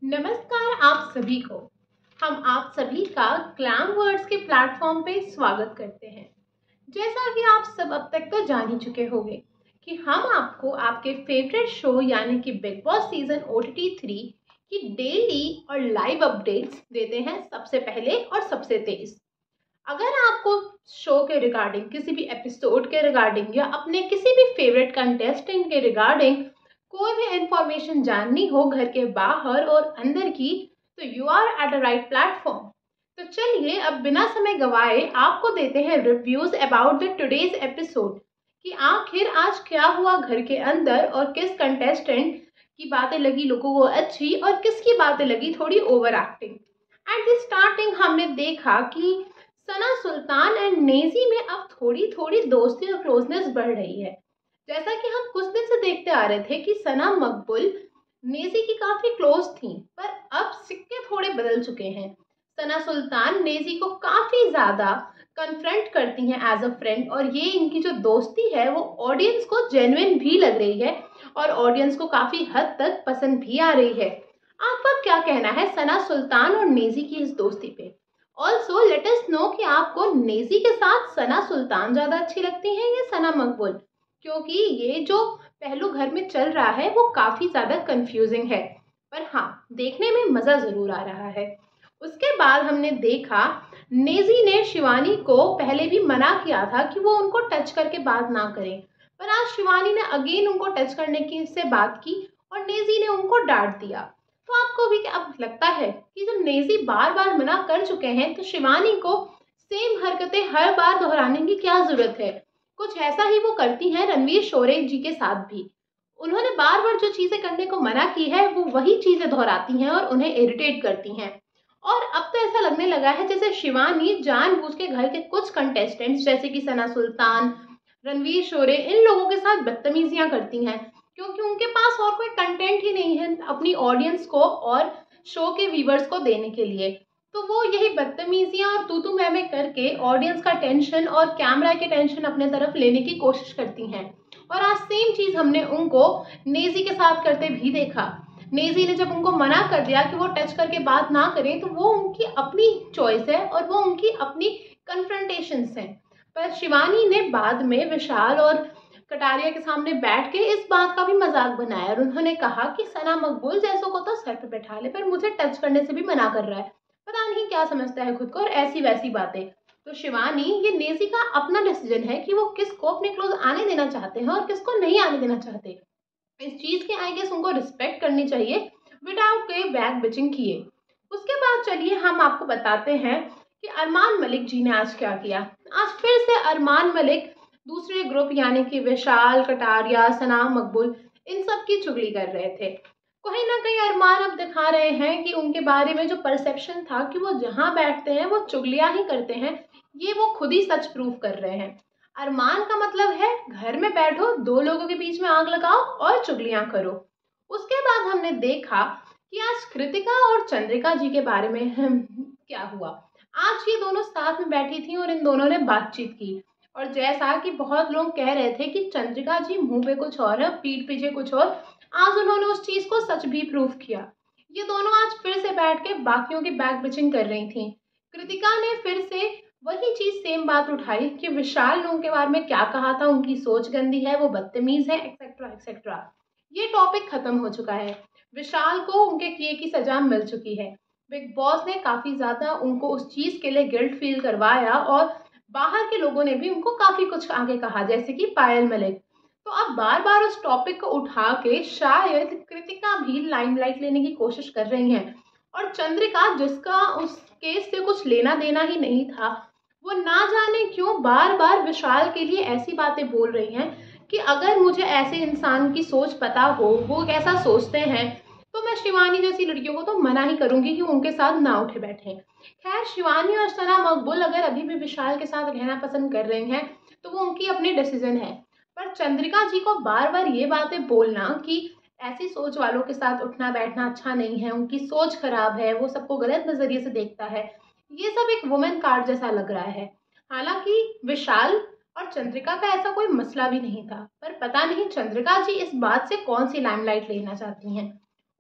नमस्कार आप सभी को। हम आप सभी का ग्लैम वर्ड्स के प्लेटफॉर्म पे स्वागत करते हैं। जैसा कि आप सब अब तक तो जान ही चुके होंगे कि हम आपको आपके फेवरेट शो यानी कि बिग बॉस सीजन OTT 3 की डेली और लाइव अपडेट्स देते हैं सबसे पहले और सबसे तेज। अगर आपको शो के रिगार्डिंग, किसी भी एपिसोड के रिगार्डिंग या अपने किसी भी फेवरेट कंटेस्टेंट के रिगार्डिंग कोई भी इंफॉर्मेशन जाननी हो घर के बाहर और अंदर की, तो you are at the right platform. तो चलिए अब बिना समय गवाए आपको देते हैं reviews about the today's episode कि आखिर आज क्या हुआ घर के अंदर और किस कंटेस्टेंट की बातें लगी लोगों को अच्छी और किसकी बातें लगी थोड़ी over acting. At the starting हमने देखा कि सना सुल्तान एंड नेजी में अब थोड़ी थोड़ी दोस्ती और क्लोजनेस बढ़ रही है। जैसा कि हम कुछ दिन से देखते आ रहे थे कि सना मकबूल नेजी की काफी क्लोज थी, पर अब सिक्के थोड़े बदल चुके हैं। सना सुल्तान नेजी को काफी ज्यादा कन्फ्रंट करती हैं एज अ फ्रेंड, और ये इनकी जो दोस्ती है वो ऑडियंस को जेन्युइन भी लग रही है और ऑडियंस को काफी हद तक पसंद भी आ रही है। आपका क्या कहना है सना सुल्तान और नेजी की इस दोस्ती पे? ऑल्सो लेट अस नो कि आपको नेजी के साथ सना सुल्तान ज्यादा अच्छी लगती है या सना मकबूल, क्योंकि ये जो पहलू घर में चल रहा है वो काफी ज्यादा कंफ्यूजिंग है, पर हाँ देखने में मजा जरूर आ रहा है। उसके बाद हमने देखा नेजी ने शिवानी को पहले भी मना किया था कि वो उनको टच करके बात ना करें, पर आज शिवानी ने अगेन उनको टच करने की से बात की और नेजी ने उनको डांट दिया। तो आपको भी क्या अब लगता है कि जब नेजी बार बार मना कर चुके हैं तो शिवानी को सेम हरकतें हर बार दोहराने की क्या जरूरत है? कुछ ऐसा ही वो करती हैं रणवीर शोरे जी के साथ भी। उन्होंने बार बार जो चीजें करने को मना की है वो वही चीजें दोहराती हैं और उन्हें इरिटेट करती हैं। और अब तो ऐसा लगने लगा है जैसे शिवानी जानबूझ के घर के कुछ कंटेस्टेंट्स जैसे कि सना सुल्तान, रणवीर शोरे, इन लोगों के साथ बदतमीजियां करती हैं, क्योंकि उनके पास और कोई कंटेंट ही नहीं है अपनी ऑडियंस को और शो के व्यूवर्स को देने के लिए। तो वो यही बदतमीजियां और तू तू मैं करके ऑडियंस का टेंशन और कैमरा के टेंशन अपने तरफ लेने की कोशिश करती हैं। और आज सेम चीज हमने उनको नेजी के साथ करते भी देखा। नेजी ने जब उनको मना कर दिया कि वो टच करके बात ना करें, तो वो उनकी अपनी चॉइस है और वो उनकी अपनी कन्फ्रंटेशन है। पर शिवानी ने बाद में विशाल और कटारिया के सामने बैठ के इस बात का भी मजाक बनाया और उन्होंने कहा कि सना मकबूल जैसों को तो सर पे बैठा ले, पर मुझे टच करने से भी मना कर रहा है, पता नहीं क्या समझता है खुद को, और ऐसी वैसी बातें। तो शिवानी, ये नेजी का अपना डिसीजन है कि वो किसको अपने क्लोज आने देना चाहते हैं और किसको नहीं आने देना चाहते। इस चीज की आई गेस उनको रिस्पेक्ट करनी चाहिए विदाउट के बैक बिचिंग किए। उसके बाद चलिए हम आपको बताते हैं कि अरमान मलिक जी ने आज क्या किया। आज फिर से अरमान मलिक दूसरे ग्रुप यानी कि विशाल, कटारिया, सना मकबूल, इन सब की चुगली कर रहे थे। कहीं ना कहीं अरमान अब दिखा रहे हैं कि उनके बारे में जो परसेप्शन था कि वो जहाँ बैठते हैं वो चुगलियां ही करते हैं, ये वो खुद ही सच प्रूव कर रहे हैं। अरमान का मतलब है घर में बैठो, दो लोगों के बीच में आग लगाओ और चुगलियां करो। उसके बाद हमने देखा कि आज कृतिका और चंद्रिका जी के बारे में क्या हुआ। आज ये दोनों साथ में बैठी थी और इन दोनों ने बातचीत की, और जैसा कि बहुत लोग कह रहे थे कि चंद्रिका जी मुंह पे कुछ और है, पीठ पीछे कुछ और, आज उन्होंने उस चीज को सच भी प्रूव किया। ये दोनों आज फिर से बैठ के बाकियों की बैक बिचिंग कर रही थी। कृतिका ने फिर से वही चीज सेम बात उठाई कि विशाल ने उनके बारे में क्या कहा था, उनकी सोच गंदी है, वो बदतमीज है, एक्सेट्रा एक्सेट्रा। ये टॉपिक खत्म हो चुका है। विशाल को उनके किए की सजा मिल चुकी है। बिग बॉस ने काफी ज्यादा उनको उस चीज के लिए गिल्ट फील करवाया और बाहर के लोगों ने भी उनको काफी कुछ आगे कहा, जैसे कि पायल मलिक। तो अब बार बार उस टॉपिक को उठा के शायद कृतिका भी लाइमलाइट लेने की कोशिश कर रही हैं, और चंद्रिका, जिसका उस केस से कुछ लेना देना ही नहीं था, वो ना जाने क्यों बार बार विशाल के लिए ऐसी बातें बोल रही हैं कि अगर मुझे ऐसे इंसान की सोच पता हो, वो कैसा सोचते हैं, तो मैं शिवानी जैसी लड़कियों को तो मना ही करूंगी कि उनके साथ ना उठे बैठे। खैर, शिवानी और सना मकबूल अगर अभी भी विशाल के साथ रहना पसंद कर रही हैं तो वो उनकी अपनी डिसीजन है, पर चंद्रिका जी को बार बार ये बातें बोलना कि ऐसी सोच वालों के साथ उठना बैठना अच्छा नहीं है, उनकी सोच खराब है, वो सबको गलत नजरिए से देखता है, ये सब एक वुमेन कार्ड जैसा लग रहा है। हालांकि विशाल और चंद्रिका का ऐसा कोई मसला भी नहीं था, पर पता नहीं चंद्रिका जी इस बात से कौन सी लाइमलाइट लेना चाहती हैं।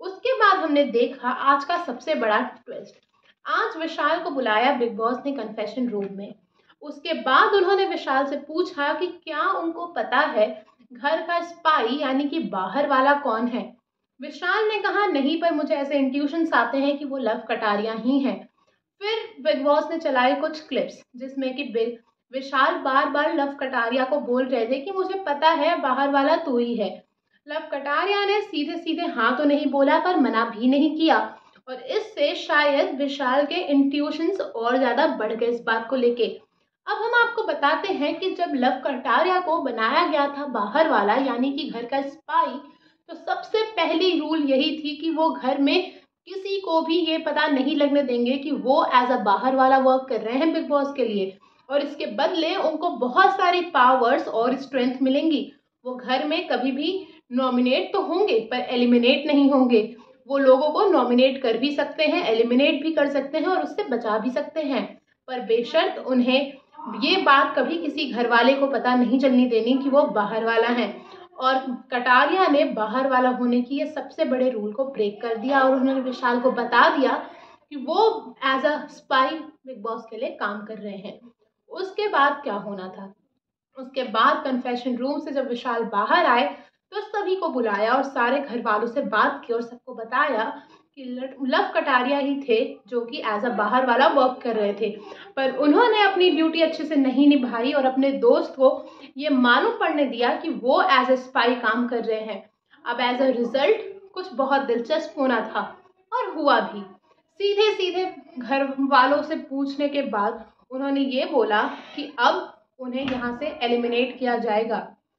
उसके बाद हमने देखा आज का सबसे बड़ा ट्विस्ट। आज विशाल को बुलाया बिग बॉस ने कन्फेशन रूम में। उसके बाद उन्होंने विशाल से पूछा कि क्या उनको पता है घर का स्पाई यानी कि बाहर वाला कौन है। विशाल ने कहा नहीं, पर मुझे ऐसे इंट्यूशंस आते हैं कि वो लव कटारिया ही हैं। फिर बिग बॉस ने चलाए कुछ क्लिप्स जिसमें कि विशाल बार बार लव कटारिया को बोल रहे थे कि मुझे पता है बाहर वाला तू ही है। लव कटारिया ने सीधे सीधे हाँ तो नहीं बोला पर मना भी नहीं किया, और इससे शायद विशाल के इंट्यूशंस और ज्यादा बढ़ गए इस बात को लेके। अब हम आपको बताते हैं कि जब लव कटारिया को बनाया गया था बाहर वाला यानी कि घर का स्पाई, तो सबसे पहली रूल यही थी कि वो घर में किसी को भी ये पता नहीं लगने देंगे कि वो एज अ बाहर वाला वर्क कर रहे हैं बिग बॉस के लिए, और इसके बदले उनको बहुत सारी पावर्स और स्ट्रेंथ मिलेंगी। वो घर में कभी भी नॉमिनेट तो होंगे पर एलिमिनेट नहीं होंगे। वो लोगों को नॉमिनेट कर भी सकते हैं, एलिमिनेट भी कर सकते हैं और उससे बचा भी सकते हैं, पर बेशर्त उन्हें ये बात कभी किसी घर वाले को पता नहीं चलनी देनी कि वो बाहर वाला है। और कटारिया ने बाहर वाला होने की ये सबसे बड़े रूल को ब्रेक कर दिया और उन्होंने विशाल को बता दिया कि वो as a spy Bigg Boss के लिए काम कर रहे हैं। उसके बाद क्या होना था, उसके बाद कन्फेशन रूम से जब विशाल बाहर आए तो सभी को बुलाया और सारे घर वालों से बात की और सबको बताया कि लव कटारिया ही थे जो कि एज अ बाहर वाला वर्क कर रहे थे, पर उन्होंने अपनी ड्यूटी अच्छे से नहीं निभाई और अपने दोस्त को ये मालूम पड़ने दिया कि वो एज ए स्पाई काम कर रहे हैं। अब एज अ रिजल्ट कुछ बहुत दिलचस्प होना था और हुआ भी। सीधे सीधे घर वालों से पूछने के बाद उन्होंने ये बोला कि अब उन्हें यहाँ से एलिमिनेट किया जाएगा,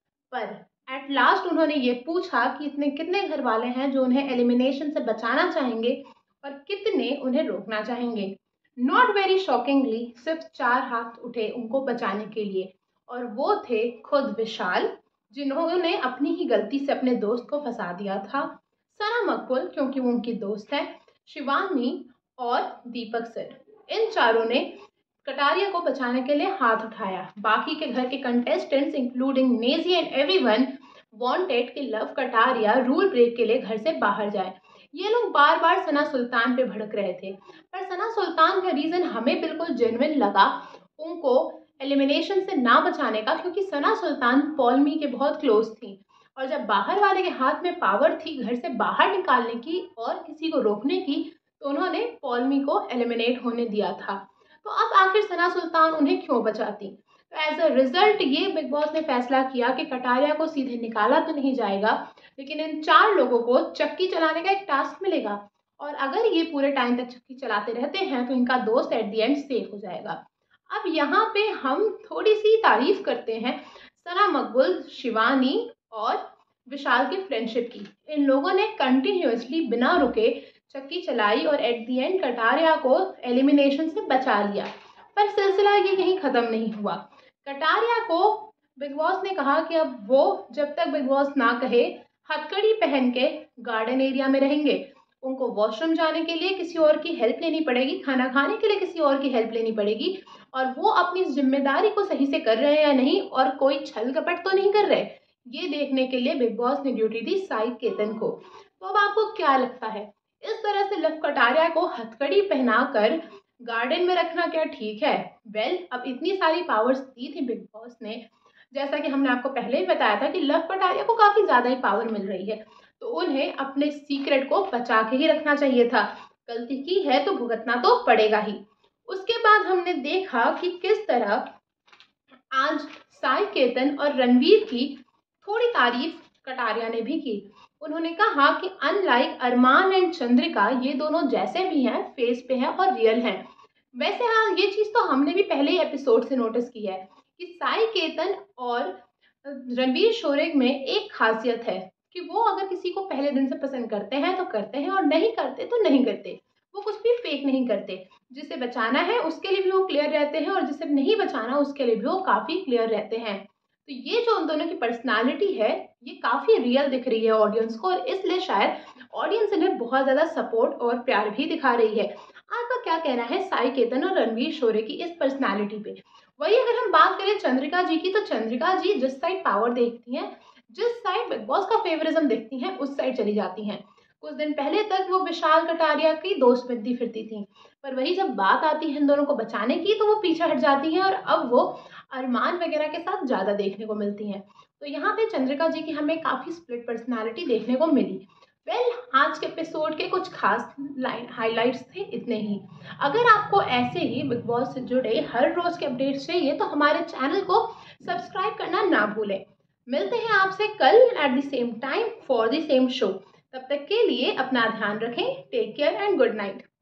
पर एट लास्ट उन्होंने ये पूछा कि इतने कितने घर वाले हैं जो उन्हें एलिमिनेशन से बचाना चाहेंगे और कितने उन्हें रोकना चाहेंगे। नॉट वेरी शॉकिंगली सिर्फ 4 हाथ उठे उनको बचाने के लिए, और वो थे खुद विशाल जिन्होंने अपनी ही गलती से अपने दोस्त को फंसा दिया था, सना मकबुल क्योंकि वो उनकी दोस्त है, शिवानी और दीपक सर। इन चारों ने कटारिया को बचाने के लिए हाथ उठाया। बाकी के घर के contestants including Naezy and everyone wanted कि लव कटारिया रूल ब्रेक के लिए घर से बाहर जाए। ये लोग बार बार सना सुल्तान पे भड़क रहे थे, पर सना सुल्तान का रीजन हमें बिल्कुल जेन्युइन लगा उनको एलिमिनेशन से ना बचाने का, क्योंकि सना सुल्तान पॉलमी के बहुत क्लोज थी और जब बाहर वाले के हाथ में पावर थी घर से बाहर निकालने की और किसी को रोकने की, तो उन्होंने पॉलमी को एलिमिनेट होने दिया था। तो अब आखिर सना सुल्तान उन्हें क्यों बचाती। तो एज अ रिजल्ट ये बिग बॉस ने फैसला किया कि कटारिया को सीधे निकाला तो नहीं जाएगा, लेकिन इन 4 लोगों को चक्की चलाने का एक टास्क मिलेगा, और अगर ये पूरे टाइम तक चक्की चलाते रहते हैं तो इनका दोस्त एट द एंड सेफ हो जाएगा। अब यहाँ पे हम थोड़ी सी तारीफ करते हैं सना मकबुल, शिवानी और विशाल की फ्रेंडशिप की। इन लोगों ने कंटिन्यूअसली बिना रुके चक्की चलाई और एट दी एंड कटारिया को एलिमिनेशन से बचा लिया, पर सिलसिला ये यहीं ख़त्म नहीं हुआ। कटारिया को बिग बॉस ने कहा कि अब वो जब तक बिग बॉस ना कहे हथकड़ी पहन के गार्डन एरिया में रहेंगे। उनको वॉशरूम जाने के लिए किसी और की हेल्प लेनी पड़ेगी, खाना खाने के लिए किसी और की हेल्प लेनी पड़ेगी, और वो अपनी जिम्मेदारी को सही से कर रहे हैं या नहीं और कोई छल कपट तो नहीं कर रहे, ये देखने के लिए बिग बॉस ने ड्यूटी दी साई केतन को। तो अब आपको क्या लगता है, इस तरह से लव कटारिया को हथकड़ी पहनाकर गार्डन में रखना क्या ठीक है? अब इतनी सारी पावर्स दी थी बिग बॉस ने, जैसा कि हमने आपको पहले ही बताया था कि लव कटारिया को काफी ज्यादा ही पावर मिल रही है, तो उन्हें अपने सीक्रेट को बचा के ही रखना चाहिए था। गलती की है तो भुगतना तो पड़ेगा ही। उसके बाद हमने देखा कि किस तरह आज साई केतन और रणवीर की थोड़ी तारीफ कटारिया ने भी की। उन्होंने कहा कि अनलाइक अरमान एंड चंद्रिका, ये दोनों जैसे भी हैं फेस पे हैं और रियल हैं। वैसे हाँ, ये चीज़ तो हमने भी पहले ही एपिसोड से नोटिस की है कि साई केतन और रणवीर शोरेग में एक खासियत है कि वो अगर किसी को पहले दिन से पसंद करते हैं तो करते हैं और नहीं करते तो नहीं करते। वो कुछ भी फेक नहीं करते, जिसे बचाना है उसके लिए भी वो क्लियर रहते हैं और जिसे नहीं बचाना उसके लिए भी वो काफ़ी क्लियर रहते हैं। तो ये जो उन दोनों की पर्सनालिटी है ये काफ़ी रियल दिख रही है ऑडियंस को, और इसलिए शायद ऑडियंस इन्हें बहुत ज़्यादा सपोर्ट और प्यार भी दिखा रही है। आपका क्या कहना है साई केतन और रणवीर शोरे की इस पर्सनालिटी पे? वही अगर हम बात करें चंद्रिका जी की, तो चंद्रिका जी जिस साइड पावर देखती हैं, जिस साइड बिग बॉस का फेवरिज्म देखती हैं, उस साइड चली जाती हैं। कुछ दिन पहले तक वो विशाल कटारिया की दोस्त बनती फिरती थी, पर वही जब बात आती है इन दोनों को बचाने की तो वो पीछे हट जाती हैं और अब वो अरमान वगैरह के साथ ज़्यादा देखने को मिलती हैं। तो यहाँ पे चंद्रिका जी की हमें काफ़ी स्प्लिट पर्सनालिटी देखने को मिली। आज के एपिसोड के कुछ खास हाइलाइट्स थे इतने ही। अगर आपको ऐसे ही बिग बॉस से जुड़े हर रोज के अपडेट्स चाहिए तो हमारे चैनल को सब्सक्राइब करना ना भूलें। मिलते हैं आपसे कल at the same time for the same show. तब तक के लिए अपना ध्यान रखें। Take care and good night.